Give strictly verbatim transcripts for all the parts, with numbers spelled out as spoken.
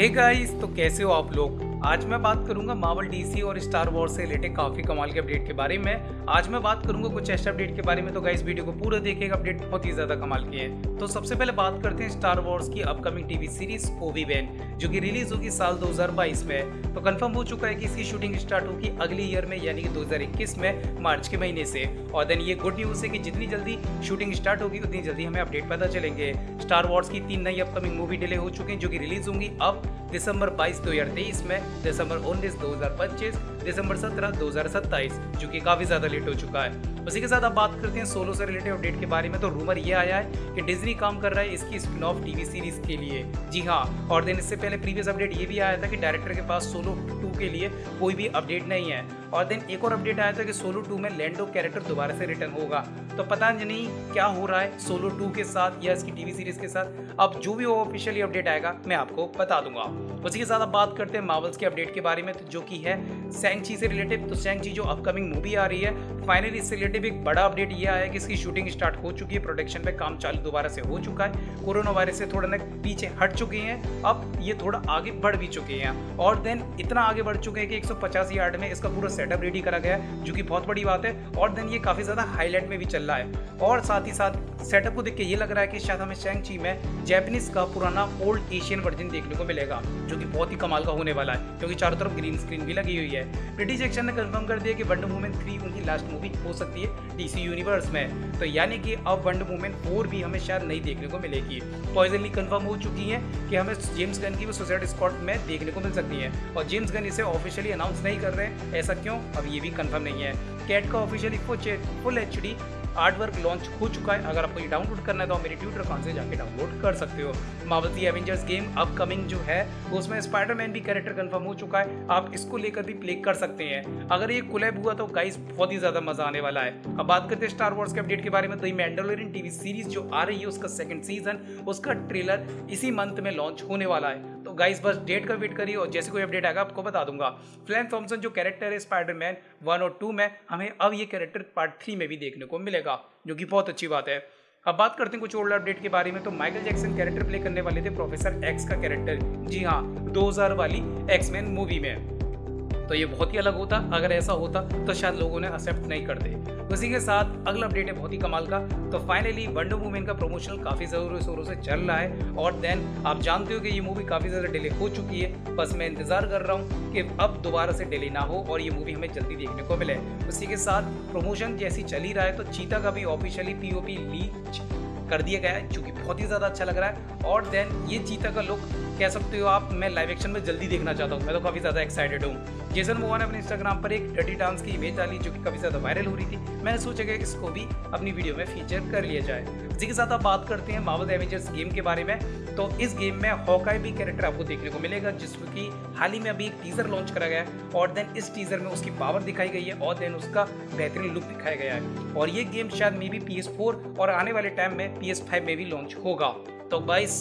Hey guys, तो कैसे हो आप लोग। आज मैं बात करूंगा मार्वल, डीसी और स्टार वॉर से रिलेटेड काफी कमाल के अपडेट के बारे में। आज मैं बात करूंगा कुछ ऐसे अपडेट के बारे में, तो गाइस वीडियो को पूरा देखिएगा, अपडेट बहुत ही ज्यादा कमाल के हैं। तो सबसे पहले बात करते हैं स्टार वॉर्स की अपकमिंग टीवी सीरीज ओबी-वैन, जो कि रिलीज होगी साल दो हज़ार बाईस में। तो कंफर्म हो चुका है कि इसकी शूटिंग स्टार्ट होगी अगले ईयर में, यानी कि दो हज़ार इक्कीस में मार्च के महीने से। और देन ये गुड न्यूज है कि जितनी जल्दी शूटिंग स्टार्ट होगी उतनी जल्दी हमें अपडेट पता चलेंगे। स्टार वॉर्स की तीन नई अपकमिंग मूवी डिले हो चुकी हैं, जो कि रिलीज होंगी अब दिसंबर बाईस दो हज़ार तेईस में, दिसंबर उन्नीस दो हज़ार पच्चीस, दिसंबर सत्रह दो हज़ार सत्ताईस, जो कि काफी ज्यादा लेट हो चुका है। उसी के साथ अब बात करते हैं सोलो से रिलेटेड अपडेट के बारे में। तो रूमर ये आया है कि डिज्नी काम कर रहा है इसकी स्पिन ऑफ टीवी सीरीज के लिए। जी हाँ, और दिन इससे पहले प्रीवियस अपडेट ये भी आया था कि डायरेक्टर के पास सोलो टू के लिए कोई भी अपडेट नहीं है। और दिन एक और अपडेट आया था कि सोलो टू में लैंडो कैरेक्टर दोबारा से रिटर्न होगा। तो पता नहीं क्या हो रहा है सोलो टू के साथ या इसकी टीवी सीरीज के साथ। अब जो भी वो ऑफिशियली अपडेट आएगा मैं आपको बता दूंगा। उसी के साथ अब बात करते हैं मार्वल्स के अपडेट के बारे में, तो जो कि है शैंग-ची से रिलेटेड। तो शैंग-ची जो अपकमिंग मूवी आ रही है, फाइनली इससे रिलेटेड एक बड़ा अपडेट ये आया है कि इसकी शूटिंग स्टार्ट हो चुकी है, प्रोडक्शन पे काम चालू दोबारा से हो चुका है। कोरोना वायरस से थोड़ा ना पीछे हट चुके हैं, अब ये थोड़ा आगे बढ़ भी चुके हैं। और देन इतना आगे बढ़ चुके हैं कि एक सौ पचास यार्ड में इसका पूरा सेटअप रेडी करा गया है, जो कि बहुत बड़ी बात है। और देन ये काफी ज्यादा हाईलाइट में भी चल रहा है। और साथ ही साथ सेटअप को देख के ये लग रहा है कि शायद हमें शैंग-ची में जापानीज का पुराना ओल्ड एशियन वर्जन देखने को मिलेगा, जो कि बहुत ही कमाल का होने वाला है, क्योंकि चारों तरफ ग्रीन स्क्रीन भी लगी हुई है। ब्रिटिश एक्शन ने कंफर्म कर दिया कि वंडर वुमन थ्री उनकी लास्ट मूवी हो सकती है डीसी यूनिवर्स में। तो यानी कि अब वंडर वुमन फोर भी हमें शायद नहीं देखने को मिलेगी। पॉइजनली कंफर्म हो चुकी है कि हमें जेम्स गन की वो सुसाइड स्क्वाड में देखने को मिल सकती है। और जेम्स गन इसे ऑफिशियली अनाउंस नहीं कर रहे, ऐसा क्यों अब ये भी कंफर्म नहीं है। कैट का officially full H D art work launch हो चुका है। अगर आपको ये डाउनलोड करना है तो आप मेरे ट्विटर अकाउंट से जाके डाउनलोड कर सकते हो। मार्वल की एवेंजर्स गेम अपकमिंग जो है उसमें स्पाइडरमैन भी कैरेक्टर कंफर्म हो चुका है, आप इसको लेकर भी प्ले कर सकते हैं। अगर ये कोलैब हुआ तो गाइस बहुत ही ज्यादा मजा आने वाला है। अब बात करते हैं स्टार वॉर्स के अपडेट के बारे में। तो ये मैंडलोरियन टीवी सीरीज जो आ रही है उसका सेकंड सीजन, उसका ट्रेलर इसी मंथ में लॉन्च होने वाला है। तो गाइस बस डेट का वेट करिए और जैसे कोई अपडेट आएगा आपको बता दूंगा। फ्लैम थॉम्सन जो कैरेक्टर है स्पाइडरमैन वन और टू में, हमें अब ये कैरेक्टर पार्ट थ्री में भी देखने को मिलेगा, जो कि बहुत अच्छी बात है। अब बात करते हैं कुछ और अपडेट के बारे में। तो माइकल जैक्सन कैरेक्टर प्ले करने वाले थे प्रोफेसर एक्स का कैरेक्टर, जी हाँ, दो हज़ार वाली एक्स-मैन मूवी में। तो ये बहुत ही अलग होता, अगर ऐसा होता तो शायद लोगों ने एक्सेप्ट नहीं करते। उसी के साथ अगला अपडेट है बहुत ही कमाल का। तो फाइनली वंडर वुमन का प्रमोशनल काफी जोरों शोरों से चल रहा है। और देन आप जानते हो कि ये मूवी काफी ज्यादा डिले हो चुकी है, बस मैं इंतजार कर रहा हूँ कि अब दोबारा से डिले ना हो और ये मूवी हमें जल्दी देखने को मिले। उसी के साथ प्रमोशन जैसी चल ही रहा है, तो चीता का भी ऑफिशियली पीओपी लीक कर दिया गया है, जो कि बहुत ही ज्यादा अच्छा लग रहा है। और देन ये चीता का लुक कह सकते हो आप, मैं लाइव एक्शन में जल्दी देखना चाहता हूँ। मैं तो काफी ज्यादा एक्साइटेड हूँ। जेसन मोवा ने अपने इंस्टाग्राम पर एक डर्टी डांस की इमेज डाली, जो कि काफी ज्यादा वायरल हो रही थी। मैंने सोचा कि इसको भी अपनी वीडियो में फीचर कर लिया जाए। इसी के साथ आप बात करते हैं मार्वल एवेंजर्स गेम के बारे में। तो इस गेम में हॉकाई भी कैरेक्टर आपको देखने को मिलेगा, जिसमें कि हाल ही में अभी एक टीजर लॉन्च करा गया है। और देन इस टीजर में उसकी पावर दिखाई गई है और देन उसका बेहतरीन लुक दिखाया गया है। और ये गेम शायद maybe P S four और आने वाले टाइम में पी एस फाइव में भी लॉन्च होगा। तो गाइस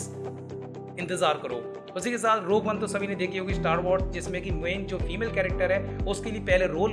इंतजार करो। उसी के साथ रोग वन तो सभी ने देखी होगी स्टार वॉर्स, जिसमें कि मेन जो फीमेल कैरेक्टर है उसके लिए पहले रोल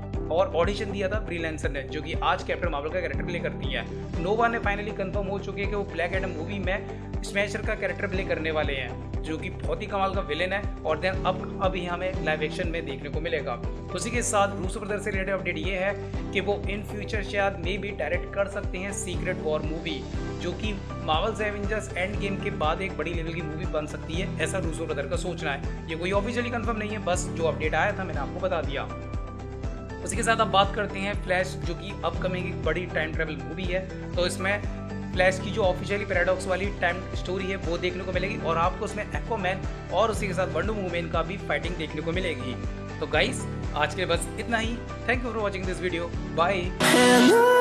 और ऑडिशन दिया था ब्री लैंसन ने, जो कि आज कैप्टन मार्वल का कैरेक्टर प्ले करती है। नोवा ने फाइनली कंफर्म हो चुकी है कि वो ब्लैक एडम मूवी में स्मैशर का कैरेक्टर प्ले करने वाले हैं, जो कि बहुत ही कमाल का विलेन है। और देन अब अभी हमें लाइव एक्शन में देखने को मिलेगा। उसी के साथ रूसो ब्रदर्स से रिलेटेड अपडेट ये है कि वो इन फ्यूचर शायद मे भी डायरेक्ट कर सकते हैं सीक्रेट वॉर मूवी, जो कि मार्वल्स एवेंजर्स एंड गेम के बाद एक बड़ी लेवल की मूवी बन सकती है, ऐसा रूसो ब्रदर का सोचना है। ये कोई ऑफिशियली कंफर्म नहीं है, बस जो अपडेट आया था मैंने आपको बता दिया। उसी के साथ अब बात करते हैं फ्लैश, जो कि अपकमिंग एक बड़ी टाइम ट्रेवल मूवी है। तो इसमें फ्लैश की जो ऑफिशियली पैराडॉक्स वाली टाइम स्टोरी है वो देखने को मिलेगी, और आपको उसमें एक्वामैन और उसी के साथ वंडर वुमन का भी फाइटिंग देखने को मिलेगी। तो गाइस आज के बस इतना ही। Thank you for watching this video, bye.